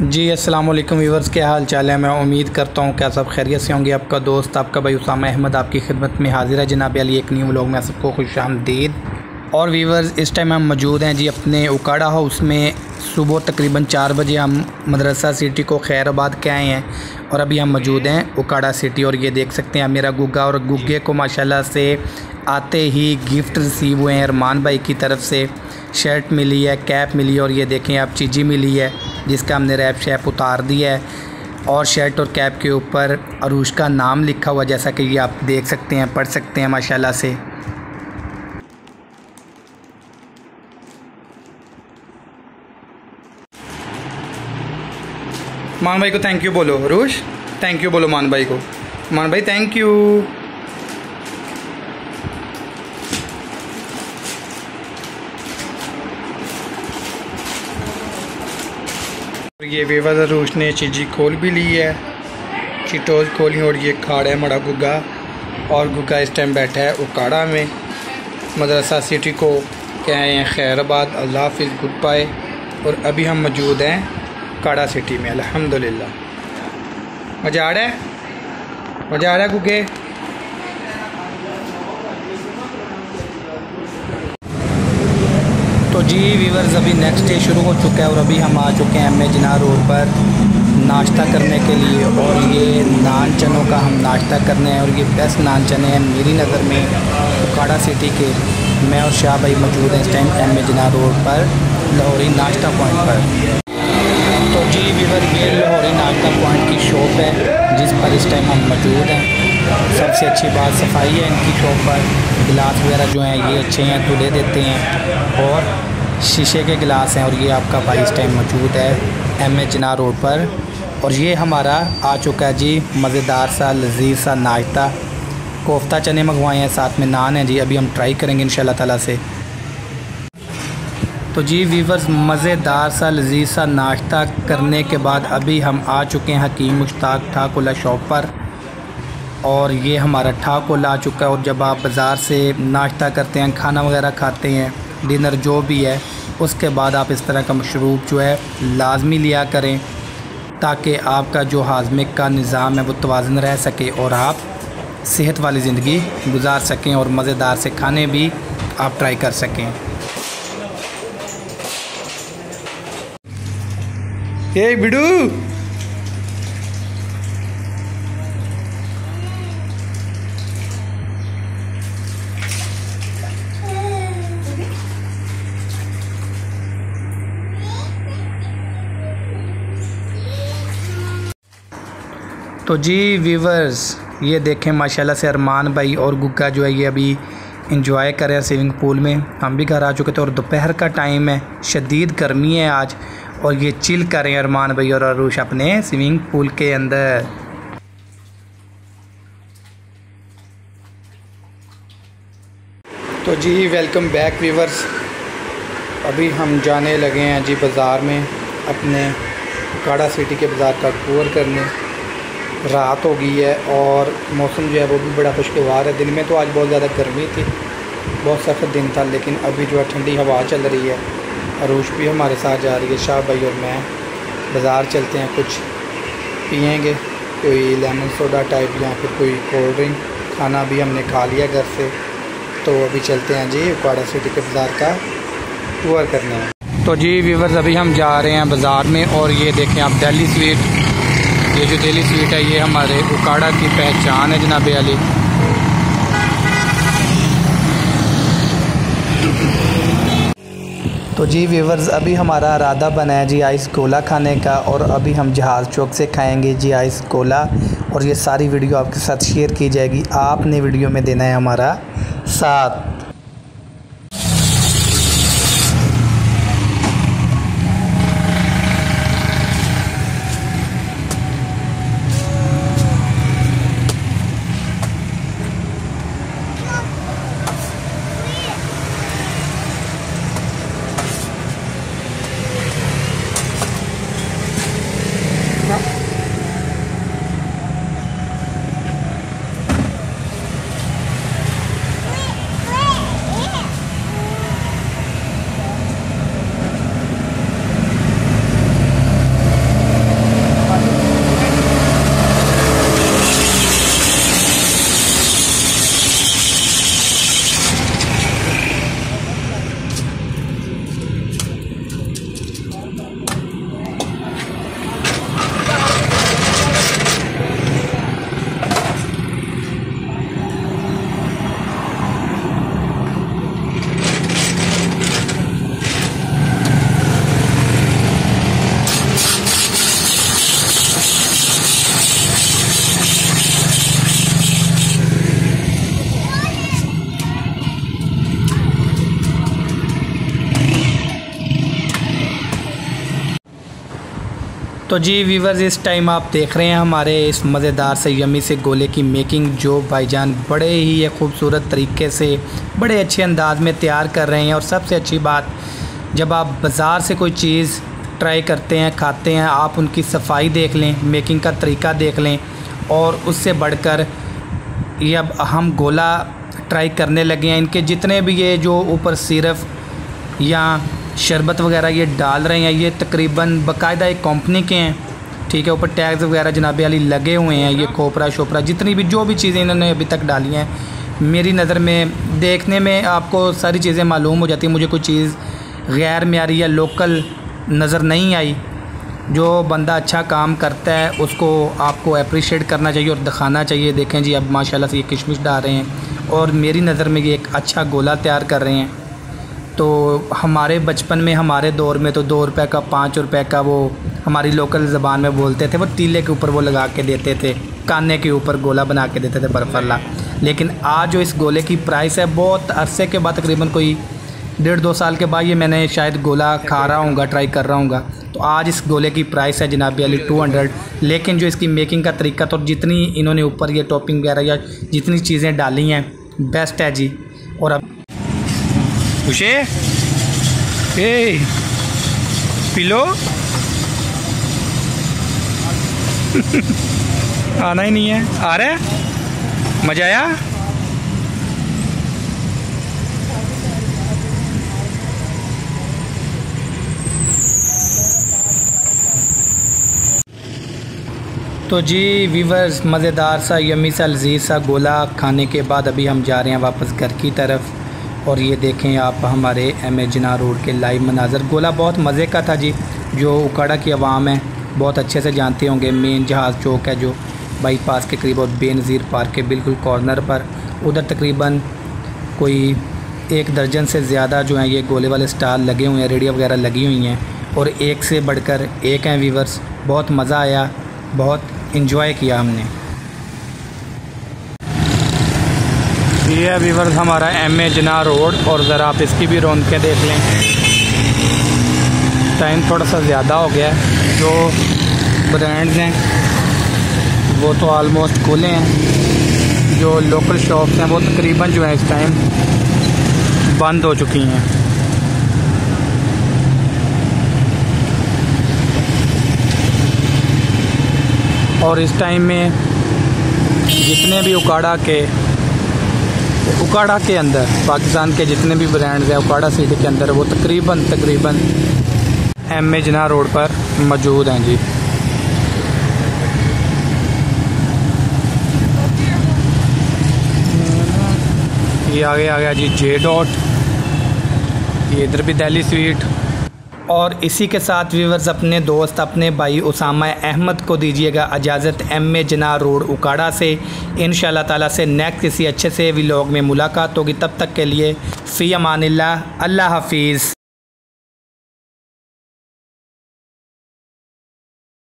जी अस्सलाम वालेकुम व्यूअर्स, क्या हाल चाल है। मैं उम्मीद करता हूँ क्या सब खैरियत से होंगे। आपका दोस्त आपका भाई उसामा अहमद आपकी खिदमत में हाजिर है जनाब अली एक न्यू व्लॉग में। सबको खुशामदीद। और व्यूअर्स, इस टाइम हम मौजूद हैं जी अपने उकाड़ा हाउस में। सुबह तकरीबन 4 बजे हम मदरसा सिटी को खैराबाद के आए हैं और अभी हम मौजूद हैं उकाड़ा सिटी। और ये देख सकते हैं मेरा गुग्गा, और गुग्गे को माशाल्लाह से आते ही गिफ्ट रिसीव हुए हैं अरमान भाई की तरफ से। शर्ट मिली है, कैप मिली है, और ये देखें आप चीज़ी मिली है जिसका हमने रैप शैप उतार दिया है। और शर्ट और कैप के ऊपर अरूश का नाम लिखा हुआ, जैसा कि ये आप देख सकते हैं, पढ़ सकते हैं माशाल्लाह से। मान भाई को थैंक यू बोलो। अरूश थैंक यू बोलो मान भाई को। मान भाई थैंक यू। ये वेवा अरूश ने चीज़ी खोल भी ली है, चिटोज खोली। और ये खाड़ा है मड़ा गुग्गा, और गुग्गा इस टाइम बैठा है उकाड़ा में। मदरसा सिटी को क्या हैं खैराबाद। अल्लाह हाफिज़, गुड बाय। और अभी हम मौजूद हैं उकाड़ा सिटी में अल्हम्दुलिल्लाह। मज़ा आ रहा है, मज़ा आ रहा है गुग्गे। तो जी व्यूअर्स, अभी नेक्स्ट डे शुरू हो चुका है और अभी हम आ चुके हैं एम ए जिनाह रोड पर नाश्ता करने के लिए। और ये नान चनों का हम नाश्ता करने हैं, और ये बेस्ट नान चने हैं मेरी नज़र में उकाड़ा सिटी के। मैं और शाह भाई मौजूद हैं इस time M A Jinnah road पर लाहौरी नाश्ता पॉइंट पर। तो जी व्यूअर, ये लाहौरी नाश्ता पॉइंट की शॉप है जिस पर इस टाइम हम मौजूद हैं। सबसे अच्छी बात सफाई है इनकी शॉप पर। गिलास वगैरह जो हैं ये अच्छे हैं, धुले देते हैं, और शीशे के गिलास हैं। और ये आपका भाई इस टाइम मौजूद है एम ए जिनाह रोड पर। और ये हमारा आ चुका है जी मज़ेदार सा लजीज सा नाश्ता। कोफ्ता चने मंगवाए हैं, साथ में नान है जी। अभी हम ट्राई करेंगे इंशाल्लाह ताला से। तो जी व्यूअर्स, मज़ेदार सा लजीज सा नाश्ता करने के बाद अभी हम आ चुके हैं हकीम मुश्ताक ठाकुला शॉप पर। और ये हमारा ठाकुला आ चुका है। और जब आप बाज़ार से नाश्ता करते हैं, खाना वगैरह खाते हैं, डिनर जो भी है, उसके बाद आप इस तरह का मशरूब जो है लाजमी लिया करें, ताकि आपका जो हाजमे का निज़ाम है वो तवाज़ुन रह सके और आप सेहत वाली ज़िंदगी गुजार सकें और मज़ेदार से खाने भी आप ट्राई कर सकें। ये बिडू तो जी व्यूवर्स, ये देखें माशाल्लाह से अरमान भाई और गुग्गा जो है ये अभी इंजॉय कर रहे हैं स्विमिंग पूल में। हम भी घर आ चुके थे और दोपहर का टाइम है, शदीद गर्मी है आज, और ये चिल कर रहे हैं अरमान भाई और अरूश अपने स्विमिंग पूल के अंदर। तो जी वेलकम बैक व्यूवर्स, अभी हम जाने लगे हैं जी बाज़ार में, अपने उकाड़ा सिटी के बाज़ार का टूर करने। रात हो गई है और मौसम जो है वो भी बड़ा खुशगवार है। दिन में तो आज बहुत ज़्यादा गर्मी थी, बहुत सख्त दिन था, लेकिन अभी जो है ठंडी हवा चल रही है। अरूश भी हमारे साथ जा रही है, शाह भाई और मैं। बाज़ार चलते हैं, कुछ पियेंगे, कोई लेमन सोडा टाइप या फिर कोई कोल्ड ड्रिंक। खाना भी हमने खा लिया घर से, तो अभी चलते हैं जी उकाड़ा सिटी के बाज़ार का टूर करने। तो जी व्यूअर्स, अभी हम जा रहे हैं बाज़ार में। और ये देखें आप दिल्ली स्वीट, ये जो दिल्ली स्वीट है ये हमारे उकाड़ा की पहचान है जनाब अली। तो जी व्यूवर्स, अभी हमारा इरादा बना है जी आइस कोला खाने का, और अभी हम जहाज़ चौक से खाएंगे जी आइस कोला। और ये सारी वीडियो आपके साथ शेयर की जाएगी, आपने वीडियो में देना है हमारा साथ। तो जी वीवर्स, इस टाइम आप देख रहे हैं हमारे इस मज़ेदार से यमी से गोले की मेकिंग, जो भाईजान बड़े ही खूबसूरत तरीके से बड़े अच्छे अंदाज में तैयार कर रहे हैं। और सबसे अच्छी बात, जब आप बाज़ार से कोई चीज़ ट्राई करते हैं, खाते हैं, आप उनकी सफाई देख लें, मेकिंग का तरीका देख लें, और उससे बढ़कर ये अब हम गोला ट्राई करने लगे हैं। इनके जितने भी ये जो ऊपर सिरफ या शरबत वगैरह ये डाल रहे हैं, ये तकरीबन बाकायदा एक कंपनी के हैं, ठीक है। ऊपर टैग्स वगैरह जनाबे अली लगे हुए हैं। ये खोपरा शोपरा जितनी भी जो भी चीज़ें इन्होंने अभी तक डाली हैं, मेरी नज़र में देखने में आपको सारी चीज़ें मालूम हो जाती हैं। मुझे कोई चीज़ गैर मियारी या लोकल नज़र नहीं आई। जो बंदा अच्छा काम करता है उसको आपको अप्रिशिएट करना चाहिए और दिखाना चाहिए। देखें जी, अब माशाल्लाह से ये किशमिश डाल रहे हैं और मेरी नज़र में ये एक अच्छा गोला तैयार कर रहे हैं। तो हमारे बचपन में, हमारे दौर में तो 2 रुपए का, 5 रुपए का वो हमारी लोकल ज़बान में बोलते थे, वो तीले के ऊपर वो लगा के देते थे, काने के ऊपर गोला बना के देते थे बर्फ़ वाला। लेकिन आज जो इस गोले की प्राइस है, बहुत अरसे के बाद, तकरीबन कोई 1.5-2 साल के बाद ये मैंने शायद गोला खा रहा हूँगा, ट्राई कर रहा हूँगा। तो आज इस गोले की प्राइस है जनाब अली 200। लेकिन जो इसकी मेकिंग का तरीका, तो जितनी इन्होंने ऊपर ये टॉपिंग वगैरह या जितनी चीज़ें डाली हैं, बेस्ट है जी। और अब खुशे पिलो आना ही नहीं है, आ रहा है, मज़ा आया। तो जी वीवर्स, मज़ेदार सा यमी सा लजीज सा गोला खाने के बाद अभी हम जा रहे हैं वापस घर की तरफ। और ये देखें आप हमारे एम जिनाह रोड के लाइव मनाज़र। गोला बहुत मज़े का था जी। जो उकाड़ा की आवाम है बहुत अच्छे से जानते होंगे, मेन जहाज़ चौक है जो बाईपास के करीब और बेनज़ीर पार्क के बिल्कुल कॉर्नर पर, उधर तकरीबन कोई 1 दर्जन से ज़्यादा जो हैं ये गोले वाले स्टाल लगे हुए हैं, रेडियो वगैरह लगी हुई हैं, और एक से बढ़कर एक हैं वीवर्स। बहुत मज़ा आया, बहुत इंजॉय किया हमने। ये है वीवर्स हमारा एम जिनाह रोड, और ज़रा आप इसकी भी रौनकें देख लें। टाइम थोड़ा सा ज़्यादा हो गया है। जो ब्रांड्स हैं वो तो आलमोस्ट खुले हैं, जो लोकल शॉप्स हैं वो तकरीबन जो है इस टाइम बंद हो चुकी हैं। और इस टाइम में जितने भी उकाड़ा के अंदर पाकिस्तान के जितने भी ब्रांड्स हैं उकाड़ा सिटी के अंदर, वो तकरीबन एम जिनाह रोड पर मौजूद हैं जी। ये आगे आ गया जी जे डॉट, ये इधर भी दिल्ली स्वीट। और इसी के साथ व्यूवर्स, अपने दोस्त, अपने भाई उसामा अहमद को दीजिएगा इजाज़त एम जिनाह रोड उकाड़ा से। इंशाअल्लाह ताला से नेक्स्ट किसी अच्छे से व्लॉग में मुलाकात होगी। तब तक के लिए फ़ी अमानिल्लाह, अल्लाह हाफिज़।